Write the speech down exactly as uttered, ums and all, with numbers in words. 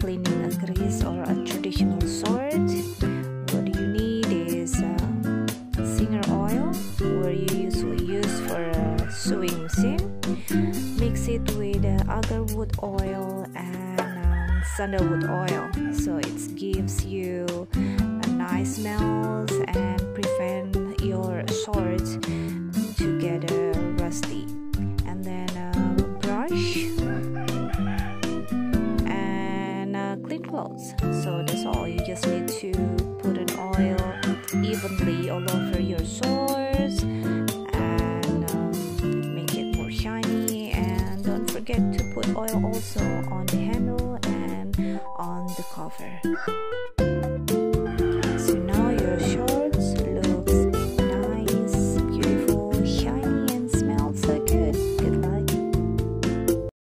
cleaning a grease or a traditional sword, what you need is uh, Singer oil, where you usually use for a sewing machine. Mix it with uh, agarwood oil and um, sandalwood oil, so it gives you a nice smells and prevent your swords to get uh, rusty. And then a brush and uh, clean clothes. So that's all. You just need to put an oil evenly all over your swords and um, make it more shiny. And don't forget to put oil also on the handle and on the cover.